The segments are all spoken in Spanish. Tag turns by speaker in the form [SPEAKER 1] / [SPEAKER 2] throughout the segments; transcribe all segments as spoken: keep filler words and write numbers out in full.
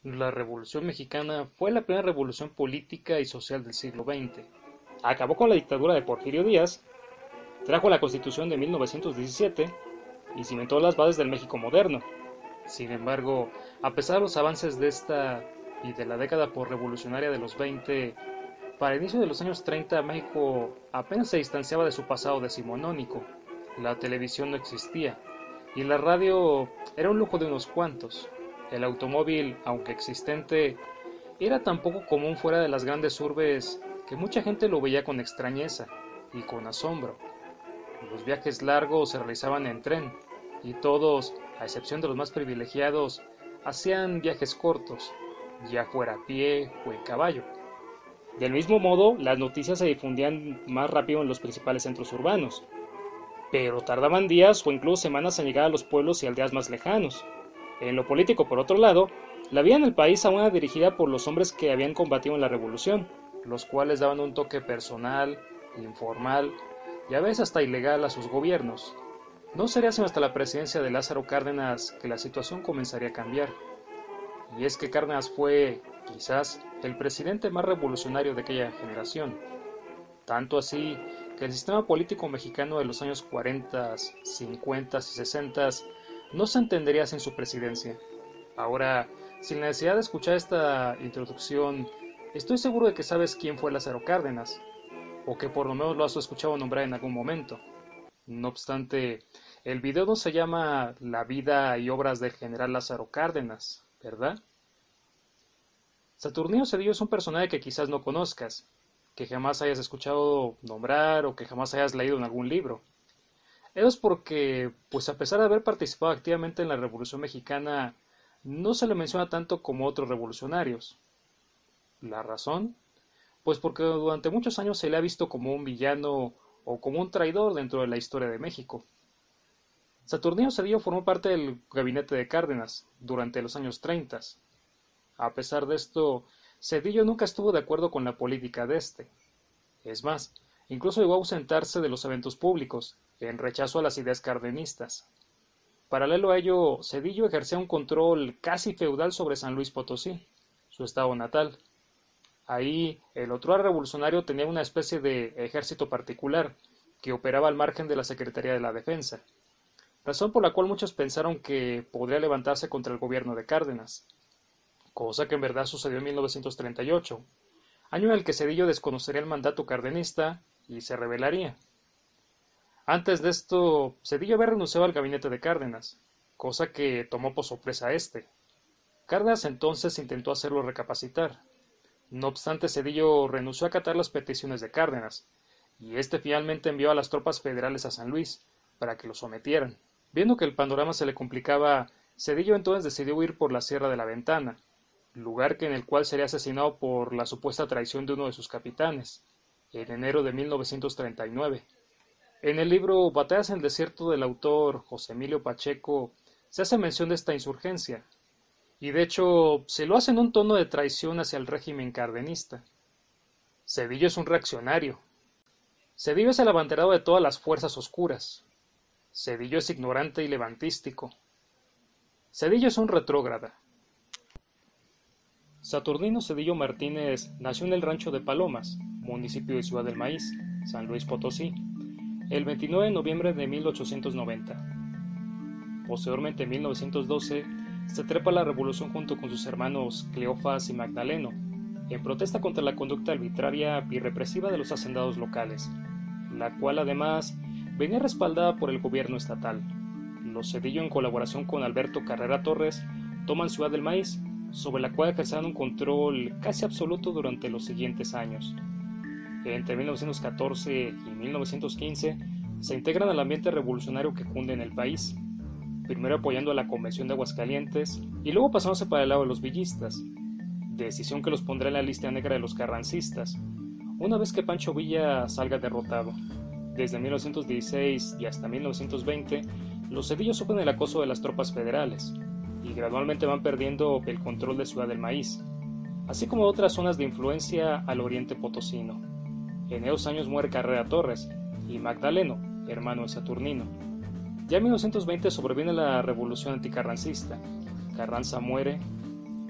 [SPEAKER 1] La Revolución Mexicana fue la primera revolución política y social del siglo veinte. Acabó con la dictadura de Porfirio Díaz, trajo la Constitución de mil novecientos diecisiete y cimentó las bases del México moderno. Sin embargo, a pesar de los avances de esta y de la década revolucionaria de los veinte, para el inicio de los años treinta México apenas se distanciaba de su pasado decimonónico. La televisión no existía y la radio era un lujo de unos cuantos. El automóvil, aunque existente, era tan poco común fuera de las grandes urbes que mucha gente lo veía con extrañeza y con asombro. Los viajes largos se realizaban en tren y todos, a excepción de los más privilegiados, hacían viajes cortos, ya fuera a pie o en caballo. Del mismo modo, las noticias se difundían más rápido en los principales centros urbanos, pero tardaban días o incluso semanas en llegar a los pueblos y aldeas más lejanos. En lo político, por otro lado, la vida en el país aún era dirigida por los hombres que habían combatido en la revolución, los cuales daban un toque personal, informal y a veces hasta ilegal a sus gobiernos. No sería sino hasta la presidencia de Lázaro Cárdenas que la situación comenzaría a cambiar. Y es que Cárdenas fue, quizás, el presidente más revolucionario de aquella generación. Tanto así que el sistema político mexicano de los años cuarenta, cincuenta y sesenta no se entendería sin su presidencia. Ahora, sin la necesidad de escuchar esta introducción, estoy seguro de que sabes quién fue Lázaro Cárdenas, o que por lo menos lo has escuchado nombrar en algún momento. No obstante, el video no se llama La vida y obras del general Lázaro Cárdenas, ¿verdad? Saturnino Cedillo es un personaje que quizás no conozcas, que jamás hayas escuchado nombrar o que jamás hayas leído en algún libro. Eso es porque, pues a pesar de haber participado activamente en la Revolución Mexicana, no se le menciona tanto como otros revolucionarios. ¿La razón? Pues porque durante muchos años se le ha visto como un villano o como un traidor dentro de la historia de México. Saturnino Cedillo formó parte del gabinete de Cárdenas durante los años treinta. A pesar de esto, Cedillo nunca estuvo de acuerdo con la política de este. Es más, incluso llegó a ausentarse de los eventos públicos, en rechazo a las ideas cardenistas. Paralelo a ello, Cedillo ejercía un control casi feudal sobre San Luis Potosí, su estado natal. Ahí, el otro revolucionario tenía una especie de ejército particular, que operaba al margen de la Secretaría de la Defensa, razón por la cual muchos pensaron que podría levantarse contra el gobierno de Cárdenas, cosa que en verdad sucedió en mil novecientos treinta y ocho, año en el que Cedillo desconocería el mandato cardenista y se rebelaría. Antes de esto, Cedillo había renunciado al gabinete de Cárdenas, cosa que tomó por sorpresa a este. Cárdenas entonces intentó hacerlo recapacitar. No obstante, Cedillo renunció a acatar las peticiones de Cárdenas, y este finalmente envió a las tropas federales a San Luis, para que lo sometieran. Viendo que el panorama se le complicaba, Cedillo entonces decidió huir por la Sierra de la Ventana, lugar en el cual sería asesinado por la supuesta traición de uno de sus capitanes, en enero de mil novecientos treinta y nueve. En el libro Batallas en el desierto del autor José Emilio Pacheco se hace mención de esta insurgencia, y de hecho se lo hace en un tono de traición hacia el régimen cardenista. Cedillo es un reaccionario. Cedillo es el abanderado de todas las fuerzas oscuras. Cedillo es ignorante y levantístico. Cedillo es un retrógrada. Saturnino Cedillo Martínez nació en el rancho de Palomas, municipio de Ciudad del Maíz, San Luis Potosí, el veintinueve de noviembre de mil ochocientos noventa. Posteriormente, en mil novecientos doce, se trepa a la revolución junto con sus hermanos Cleofás y Magdaleno, en protesta contra la conducta arbitraria y represiva de los hacendados locales, la cual además venía respaldada por el gobierno estatal. Los Cedillo, en colaboración con Alberto Carrera Torres, toman Ciudad del Maíz, sobre la cual ejercerán un control casi absoluto durante los siguientes años. Entre mil novecientos catorce y mil novecientos quince se integran al ambiente revolucionario que cunde en el país, primero apoyando a la Convención de Aguascalientes y luego pasándose para el lado de los villistas, decisión que los pondrá en la lista negra de los carrancistas, una vez que Pancho Villa salga derrotado. Desde mil novecientos dieciséis y hasta mil novecientos veinte, los Cedillo sufren el acoso de las tropas federales, y gradualmente van perdiendo el control de Ciudad del Maíz, así como de otras zonas de influencia al oriente potosino. En esos años muere Carrera Torres y Magdaleno, hermano de Saturnino. Ya en mil novecientos veinte sobreviene la revolución anticarrancista. Carranza muere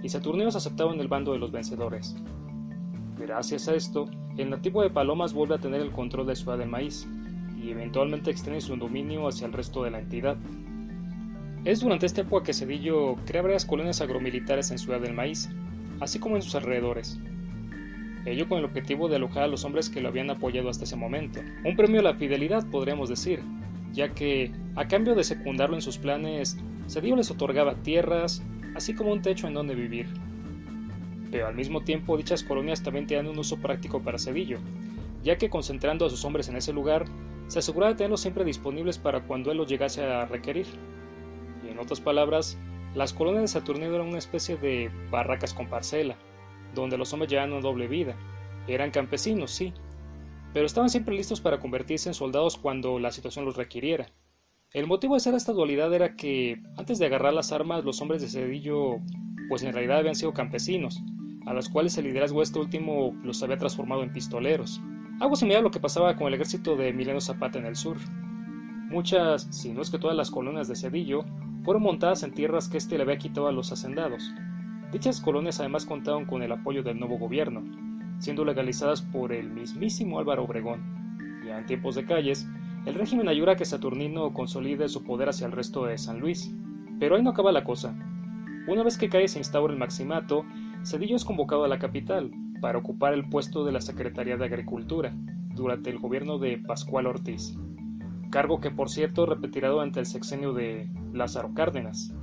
[SPEAKER 1] y Saturnino se aceptaba en el bando de los vencedores. Gracias a esto, el nativo de Palomas vuelve a tener el control de Ciudad del Maíz, y eventualmente extiende su dominio hacia el resto de la entidad. Es durante esta época que Zedillo crea varias colonias agromilitares en Ciudad del Maíz, así como en sus alrededores. Ello con el objetivo de alojar a los hombres que lo habían apoyado hasta ese momento. Un premio a la fidelidad, podríamos decir, ya que, a cambio de secundarlo en sus planes, Zedillo les otorgaba tierras, así como un techo en donde vivir. Pero al mismo tiempo, dichas colonias también tenían un uso práctico para Zedillo, ya que concentrando a sus hombres en ese lugar, se aseguraba de tenerlos siempre disponibles para cuando él los llegase a requerir. Y en otras palabras, las colonias de Saturnino eran una especie de barracas con parcela, donde los hombres llevaban una doble vida. Eran campesinos, sí, pero estaban siempre listos para convertirse en soldados cuando la situación los requiriera. El motivo de ser esta dualidad era que, antes de agarrar las armas, los hombres de Zedillo, pues en realidad habían sido campesinos, a los cuales el liderazgo de este último los había transformado en pistoleros. Algo similar a lo que pasaba con el ejército de Emiliano Zapata en el sur. Muchas, si no es que todas las colonias de Zedillo, fueron montadas en tierras que éste le había quitado a los hacendados. Dichas colonias además contaban con el apoyo del nuevo gobierno, siendo legalizadas por el mismísimo Álvaro Obregón. Ya en tiempos de Calles, el régimen ayuda a que Saturnino consolide su poder hacia el resto de San Luis. Pero ahí no acaba la cosa. Una vez que Calles se instaura el maximato, Zedillo es convocado a la capital para ocupar el puesto de la Secretaría de Agricultura durante el gobierno de Pascual Ortiz, cargo que por cierto repetirá durante el sexenio de Lázaro Cárdenas.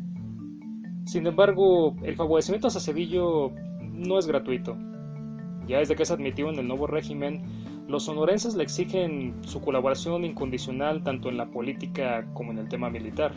[SPEAKER 1] Sin embargo, el favorecimiento a Zedillo no es gratuito. Ya desde que es admitido en el nuevo régimen, los sonorenses le exigen su colaboración incondicional tanto en la política como en el tema militar.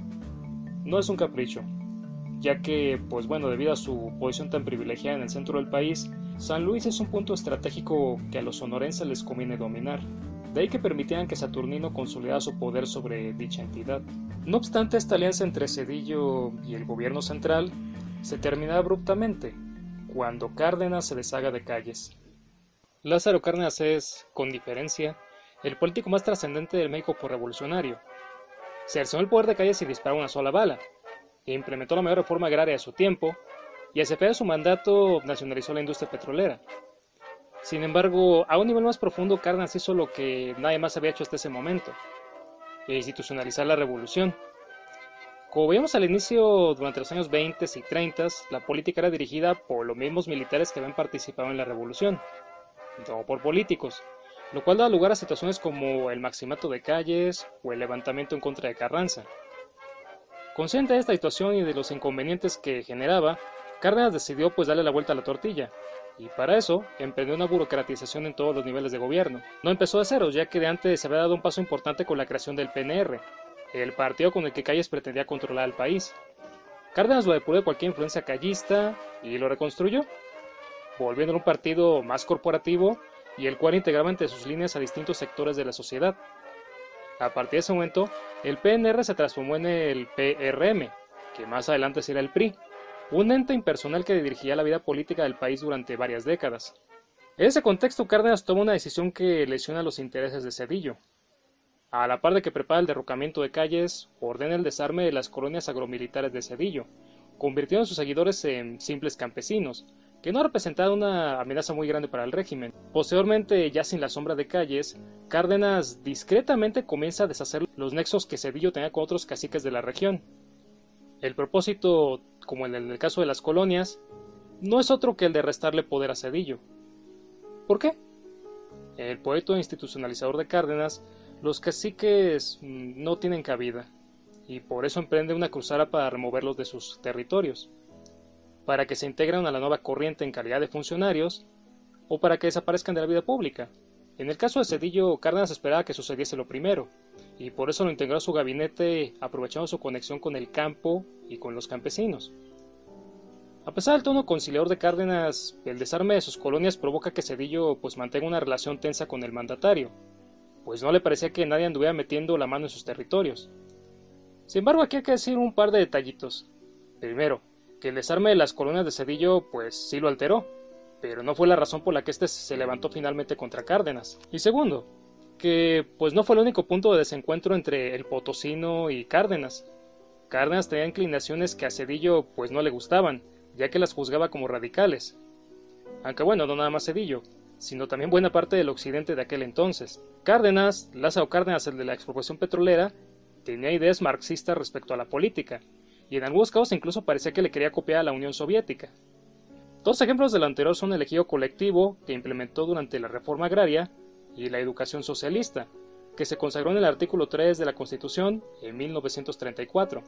[SPEAKER 1] No es un capricho, ya que, pues bueno, debido a su posición tan privilegiada en el centro del país, San Luis es un punto estratégico que a los sonorenses les conviene dominar. De ahí que permitieran que Saturnino consolidara su poder sobre dicha entidad. No obstante, esta alianza entre Zedillo y el gobierno central se termina abruptamente, cuando Cárdenas se deshaga de Calles. Lázaro Cárdenas es, con diferencia, el político más trascendente del México revolucionario. Cercenó el poder de Calles y disparó una sola bala, e implementó la mayor reforma agraria de su tiempo, y hacia fin de su mandato nacionalizó la industria petrolera. Sin embargo, a un nivel más profundo, Cárdenas hizo lo que nadie más había hecho hasta ese momento: institucionalizar la revolución. Como veíamos al inicio, durante los años veinte y treinta, la política era dirigida por los mismos militares que habían participado en la revolución, no por políticos, lo cual da lugar a situaciones como el maximato de Calles o el levantamiento en contra de Carranza. Consciente de esta situación y de los inconvenientes que generaba, Cárdenas decidió pues darle la vuelta a la tortilla, y para eso emprendió una burocratización en todos los niveles de gobierno. No empezó de cero, ya que de antes se había dado un paso importante con la creación del P N R, el partido con el que Calles pretendía controlar al país. Cárdenas lo depuró de cualquier influencia callista y lo reconstruyó, volviéndolo un partido más corporativo y el cual integraba entre sus líneas a distintos sectores de la sociedad. A partir de ese momento, el P N R se transformó en el P R M, que más adelante será el P R I, un ente impersonal que dirigía la vida política del país durante varias décadas. En ese contexto, Cárdenas toma una decisión que lesiona los intereses de Zedillo. A la par de que prepara el derrocamiento de Calles, ordena el desarme de las colonias agromilitares de Zedillo, convirtiendo a sus seguidores en simples campesinos, que no representaban una amenaza muy grande para el régimen. Posteriormente, ya sin la sombra de Calles, Cárdenas discretamente comienza a deshacer los nexos que Zedillo tenía con otros caciques de la región. El propósito, como en el caso de las colonias, no es otro que el de restarle poder a Zedillo. ¿Por qué? En el proyecto institucionalizador de Cárdenas, los caciques no tienen cabida, y por eso emprende una cruzada para removerlos de sus territorios, para que se integren a la nueva corriente en calidad de funcionarios, o para que desaparezcan de la vida pública. En el caso de Zedillo, Cárdenas esperaba que sucediese lo primero, y por eso lo integró a su gabinete aprovechando su conexión con el campo y con los campesinos. A pesar del tono conciliador de Cárdenas, el desarme de sus colonias provoca que Zedillo pues mantenga una relación tensa con el mandatario, pues no le parecía que nadie anduviera metiendo la mano en sus territorios. Sin embargo, aquí hay que decir un par de detallitos. Primero, que el desarme de las colonias de Zedillo pues sí lo alteró, pero no fue la razón por la que éste se levantó finalmente contra Cárdenas. Y segundo, que pues no fue el único punto de desencuentro entre el potosino y Cárdenas. Cárdenas tenía inclinaciones que a Zedillo pues no le gustaban, ya que las juzgaba como radicales. Aunque bueno, no nada más Zedillo, sino también buena parte del occidente de aquel entonces. Cárdenas, Lázaro Cárdenas, el de la expropiación petrolera, tenía ideas marxistas respecto a la política, y en algunos casos incluso parecía que le quería copiar a la Unión Soviética. Dos ejemplos del anterior son el ejido colectivo, que implementó durante la reforma agraria, y la educación socialista, que se consagró en el artículo tres de la Constitución en mil novecientos treinta y cuatro.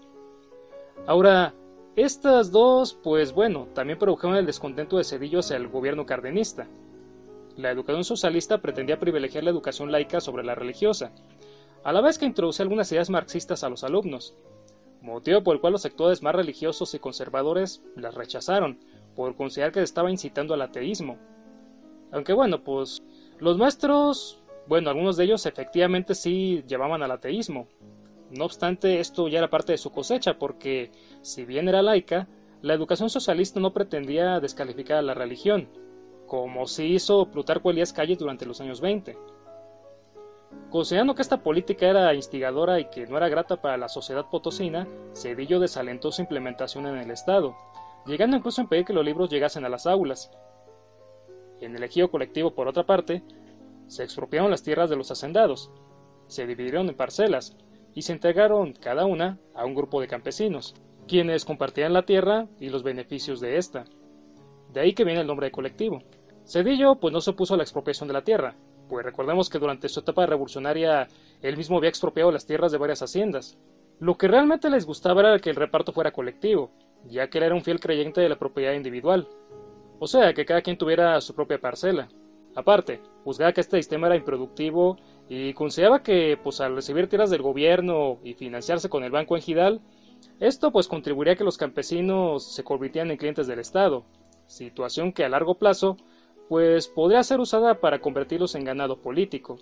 [SPEAKER 1] Ahora, estas dos, pues bueno, también produjeron el descontento de Zedillo hacia el gobierno cardenista. La educación socialista pretendía privilegiar la educación laica sobre la religiosa, a la vez que introducía algunas ideas marxistas a los alumnos, motivo por el cual los sectores más religiosos y conservadores las rechazaron, por considerar que estaba incitando al ateísmo. Aunque bueno, pues los maestros, bueno, algunos de ellos efectivamente sí llevaban al ateísmo. No obstante, esto ya era parte de su cosecha, porque si bien era laica, la educación socialista no pretendía descalificar a la religión, como sí hizo Plutarco Elías Calles durante los años veinte. Considerando que esta política era instigadora y que no era grata para la sociedad potosina, Zedillo desalentó su implementación en el Estado, llegando incluso a impedir que los libros llegasen a las aulas. En el ejido colectivo, por otra parte, se expropiaron las tierras de los hacendados, se dividieron en parcelas y se entregaron cada una a un grupo de campesinos, quienes compartían la tierra y los beneficios de esta. De ahí que viene el nombre de colectivo. Zedillo pues no se opuso a la expropiación de la tierra, pues recordemos que durante su etapa revolucionaria él mismo había expropiado las tierras de varias haciendas. Lo que realmente les gustaba era que el reparto fuera colectivo, ya que él era un fiel creyente de la propiedad individual, o sea, que cada quien tuviera su propia parcela. Aparte, juzgaba que este sistema era improductivo y consideraba que, pues al recibir tierras del gobierno y financiarse con el Banco Ejidal, esto pues contribuiría a que los campesinos se convirtieran en clientes del Estado, situación que a largo plazo pues podría ser usada para convertirlos en ganado político.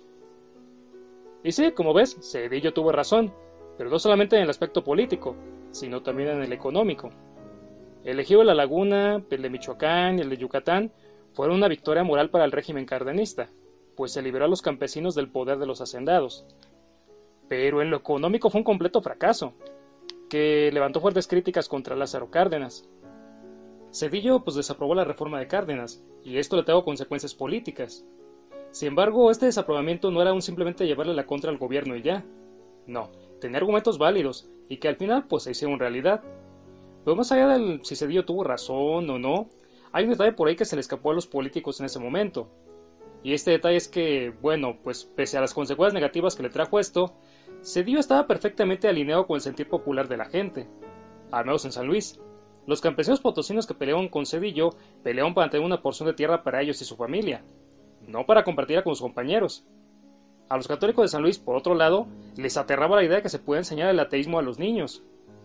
[SPEAKER 1] Y sí, como ves, Zedillo tuvo razón, pero no solamente en el aspecto político, sino también en el económico. El ejido de La Laguna, el de Michoacán y el de Yucatán fueron una victoria moral para el régimen cardenista, pues se liberó a los campesinos del poder de los hacendados. Pero en lo económico fue un completo fracaso, que levantó fuertes críticas contra Lázaro Cárdenas. Zedillo pues desaprobó la reforma de Cárdenas, y esto le trajo consecuencias políticas. Sin embargo, este desaprobamiento no era un simplemente llevarle la contra al gobierno y ya. No, tenía argumentos válidos, y que al final pues se hicieron realidad. Pero más allá del si Zedillo tuvo razón o no, hay un detalle por ahí que se le escapó a los políticos en ese momento. Y este detalle es que, bueno, pues pese a las consecuencias negativas que le trajo esto, Zedillo estaba perfectamente alineado con el sentir popular de la gente, al menos en San Luis. Los campesinos potosinos que peleaban con Zedillo peleaban para tener una porción de tierra para ellos y su familia, no para compartirla con sus compañeros. A los católicos de San Luis, por otro lado, les aterraba la idea de que se puede enseñar el ateísmo a los niños.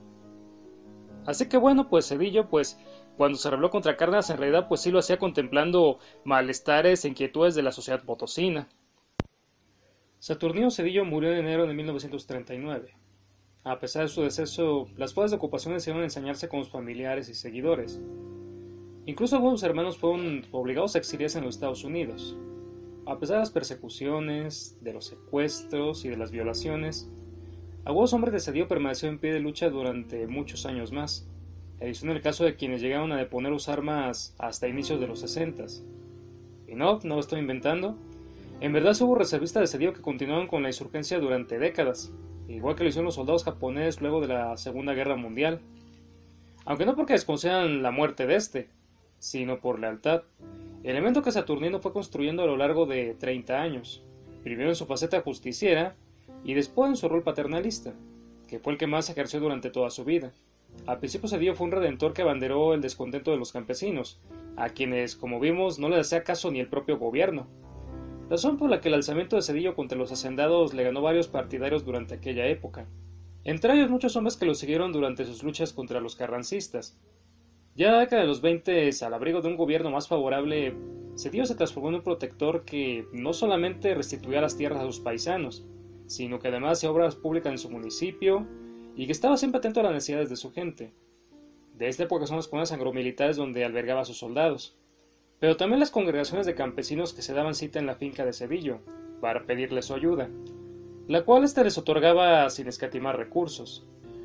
[SPEAKER 1] Así que bueno, pues Zedillo, pues cuando se rebeló contra Cárdenas, en realidad pues sí lo hacía contemplando malestares e inquietudes de la sociedad potosina. Saturnino Zedillo murió en enero de mil novecientos treinta y nueve. A pesar de su deceso, las fuerzas de ocupación decidieron ensañarse con sus familiares y seguidores. Incluso algunos hermanos fueron obligados a exiliarse en los Estados Unidos. A pesar de las persecuciones, de los secuestros y de las violaciones, algunos hombres de Zedillo permanecieron en pie de lucha durante muchos años más, en el caso de quienes llegaron a deponer sus armas hasta inicios de los sesentas. Y no, no lo estoy inventando. En verdad hubo reservistas de Zedillo que continuaron con la insurgencia durante décadas, igual que lo hicieron los soldados japoneses luego de la Segunda Guerra Mundial. Aunque no porque desconocieran la muerte de este, sino por lealtad, elemento que Saturnino fue construyendo a lo largo de treinta años, primero en su faceta justiciera y después en su rol paternalista, que fue el que más ejerció durante toda su vida. Al principio Zedillo fue un redentor que abanderó el descontento de los campesinos, a quienes, como vimos, no les hacía caso ni el propio gobierno, razón por la que el alzamiento de Zedillo contra los hacendados le ganó varios partidarios durante aquella época, entre ellos muchos hombres que lo siguieron durante sus luchas contra los carrancistas. Ya en la década de los veinte, al abrigo de un gobierno más favorable, Zedillo se transformó en un protector que no solamente restituía las tierras a sus paisanos, sino que además hacía obras públicas en su municipio y que estaba siempre atento a las necesidades de su gente. De esta época son las colonias agromilitares donde albergaba a sus soldados, pero también las congregaciones de campesinos que se daban cita en la finca de Zedillo para pedirle su ayuda, la cual éste les otorgaba sin escatimar recursos.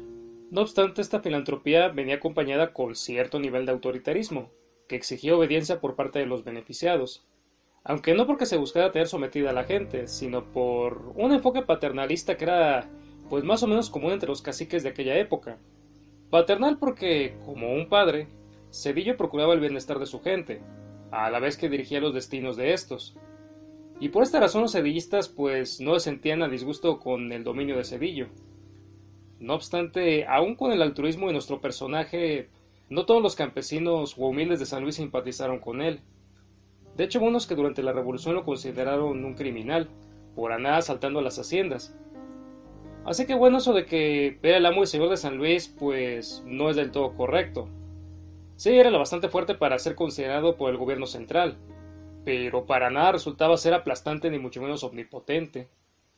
[SPEAKER 1] No obstante, esta filantropía venía acompañada con cierto nivel de autoritarismo, que exigía obediencia por parte de los beneficiados, aunque no porque se buscara tener sometida a la gente, sino por un enfoque paternalista que era pues más o menos común entre los caciques de aquella época. Paternal porque, como un padre, Cedillo procuraba el bienestar de su gente, a la vez que dirigía los destinos de estos. Y por esta razón los cedillistas pues no se sentían a disgusto con el dominio de Cedillo. No obstante, aun con el altruismo de nuestro personaje, no todos los campesinos o humildes de San Luis simpatizaron con él. De hecho, hubo unos que durante la revolución lo consideraron un criminal, por andar asaltando las haciendas. Así que bueno, eso de que era el amo y señor de San Luis, pues no es del todo correcto. Sí, era lo bastante fuerte para ser considerado por el gobierno central, pero para nada resultaba ser aplastante ni mucho menos omnipotente.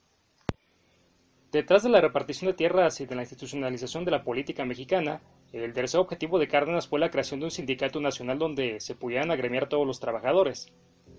[SPEAKER 1] Detrás de la repartición de tierras y de la institucionalización de la política mexicana, el tercer objetivo de Cárdenas fue la creación de un sindicato nacional donde se pudieran agremiar todos los trabajadores,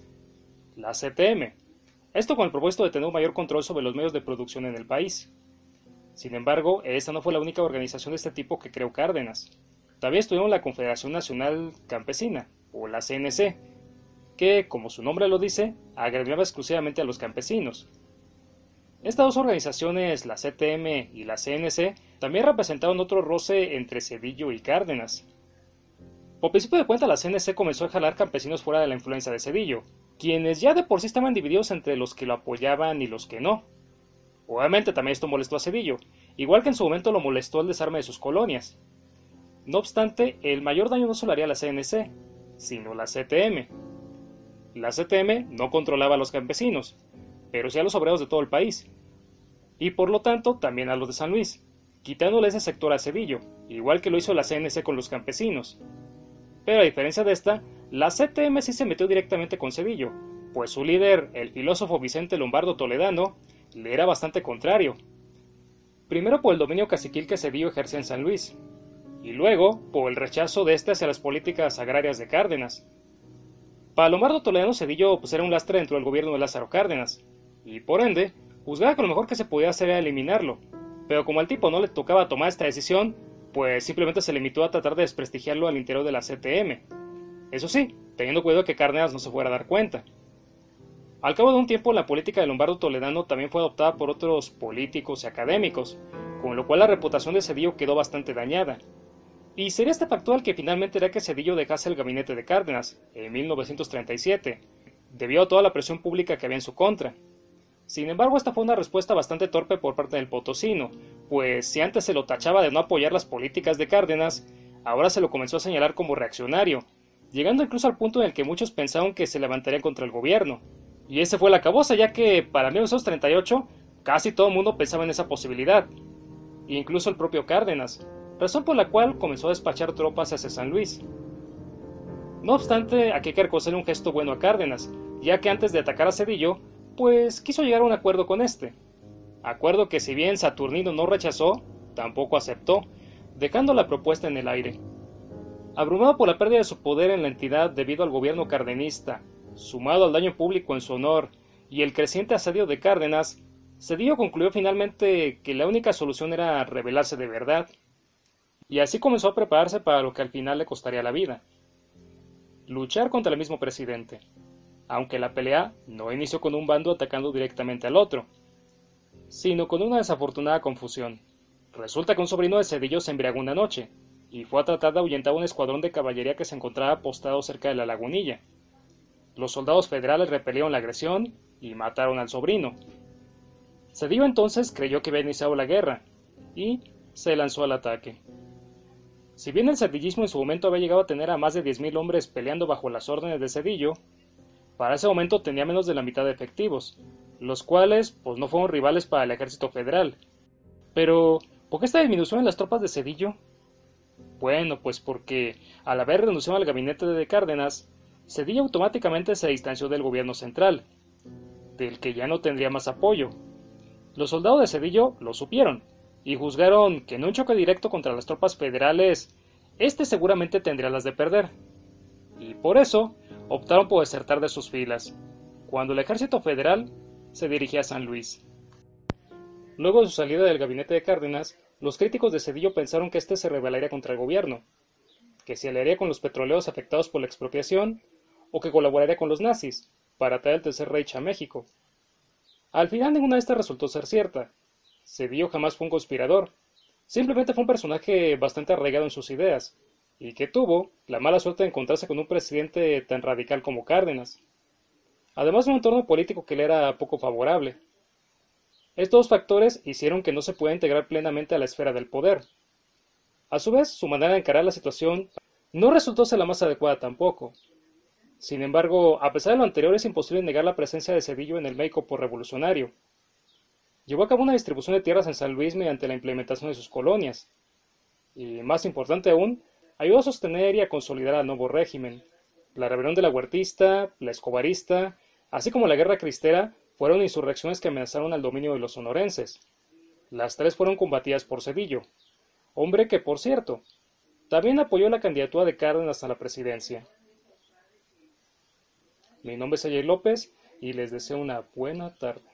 [SPEAKER 1] la C T M. Esto con el propósito de tener un mayor control sobre los medios de producción en el país. Sin embargo, esta no fue la única organización de este tipo que creó Cárdenas. También estuvieron la Confederación Nacional Campesina, o la C N C, que, como su nombre lo dice, agremiaba exclusivamente a los campesinos. Estas dos organizaciones, la C T M y la C N C, también representaron otro roce entre Cedillo y Cárdenas. Por principio de cuenta, la C N C comenzó a jalar campesinos fuera de la influencia de Cedillo, quienes ya de por sí estaban divididos entre los que lo apoyaban y los que no. Obviamente también esto molestó a Cedillo, igual que en su momento lo molestó el desarme de sus colonias. No obstante, el mayor daño no solo haría a la C N C, sino la C T M. La C T M no controlaba a los campesinos, pero sí a los obreros de todo el país, y por lo tanto también a los de San Luis, quitándole ese sector a Cedillo, igual que lo hizo la C N C con los campesinos. Pero a diferencia de esta, la C T M sí se metió directamente con Cedillo, pues su líder, el filósofo Vicente Lombardo Toledano, le era bastante contrario. Primero por el dominio caciquil que Cedillo ejercía en San Luis, y luego por el rechazo de este hacia las políticas agrarias de Cárdenas. Para Lombardo Toledano, Cedillo pues, era un lastre dentro del gobierno de Lázaro Cárdenas, y por ende, juzgaba que lo mejor que se podía hacer era eliminarlo, pero como al tipo no le tocaba tomar esta decisión, pues simplemente se limitó a tratar de desprestigiarlo al interior de la C T M. Eso sí, teniendo cuidado de que Cárdenas no se fuera a dar cuenta. Al cabo de un tiempo, la política de Lombardo Toledano también fue adoptada por otros políticos y académicos, con lo cual la reputación de Cedillo quedó bastante dañada. Y sería este factor el que finalmente hará que Cedillo dejase el gabinete de Cárdenas, en mil novecientos treinta y siete, debido a toda la presión pública que había en su contra. Sin embargo, esta fue una respuesta bastante torpe por parte del potosino, pues si antes se lo tachaba de no apoyar las políticas de Cárdenas, ahora se lo comenzó a señalar como reaccionario, llegando incluso al punto en el que muchos pensaron que se levantaría contra el gobierno. Y ese fue el acabose, ya que para mil novecientos treinta y ocho casi todo el mundo pensaba en esa posibilidad, incluso el propio Cárdenas, razón por la cual comenzó a despachar tropas hacia San Luis. No obstante, aquí hay que reconocerle un gesto bueno a Cárdenas, ya que antes de atacar a Cedillo, pues quiso llegar a un acuerdo con este. Acuerdo que si bien Saturnino no rechazó, tampoco aceptó, dejando la propuesta en el aire. Abrumado por la pérdida de su poder en la entidad debido al gobierno cardenista, sumado al daño público en su honor y el creciente asedio de Cárdenas, Cedillo concluyó finalmente que la única solución era rebelarse de verdad, y así comenzó a prepararse para lo que al final le costaría la vida: luchar contra el mismo presidente, aunque la pelea no inició con un bando atacando directamente al otro, sino con una desafortunada confusión. Resulta que un sobrino de Cedillo se embriagó una noche, y fue a tratar de ahuyentar a un escuadrón de caballería que se encontraba apostado cerca de la lagunilla. Los soldados federales repelieron la agresión y mataron al sobrino. Cedillo entonces creyó que había iniciado la guerra, y se lanzó al ataque. Si bien el cedillismo en su momento había llegado a tener a más de diez mil hombres peleando bajo las órdenes de Cedillo, para ese momento tenía menos de la mitad de efectivos, los cuales pues no fueron rivales para el ejército federal. Pero, ¿por qué esta disminución en las tropas de Cedillo? Bueno, pues porque al haber renunciado al gabinete de Cárdenas, Cedillo automáticamente se distanció del gobierno central, del que ya no tendría más apoyo. Los soldados de Cedillo lo supieron, y juzgaron que en un choque directo contra las tropas federales, este seguramente tendría las de perder. Y por eso, optaron por desertar de sus filas, cuando el ejército federal se dirigía a San Luis. Luego de su salida del gabinete de Cárdenas, los críticos de Zedillo pensaron que éste se rebelaría contra el gobierno, que se aliaría con los petroleros afectados por la expropiación, o que colaboraría con los nazis, para traer el Tercer Reich a México. Al final ninguna de estas resultó ser cierta. Zedillo jamás fue un conspirador, simplemente fue un personaje bastante arraigado en sus ideas, y que tuvo la mala suerte de encontrarse con un presidente tan radical como Cárdenas, además de un entorno político que le era poco favorable. Estos dos factores hicieron que no se pueda integrar plenamente a la esfera del poder. A su vez, su manera de encarar la situación no resultó ser la más adecuada tampoco. Sin embargo, a pesar de lo anterior, es imposible negar la presencia de Zedillo en el México revolucionario. Llevó a cabo una distribución de tierras en San Luis mediante la implementación de sus colonias. Y, más importante aún, ayudó a sostener y a consolidar al nuevo régimen. La rebelión de la Huertista, la Escobarista, así como la Guerra Cristera, fueron insurrecciones que amenazaron al dominio de los sonorenses. Las tres fueron combatidas por Zedillo, hombre que, por cierto, también apoyó la candidatura de Cárdenas a la presidencia. Mi nombre es Ayay López y les deseo una buena tarde.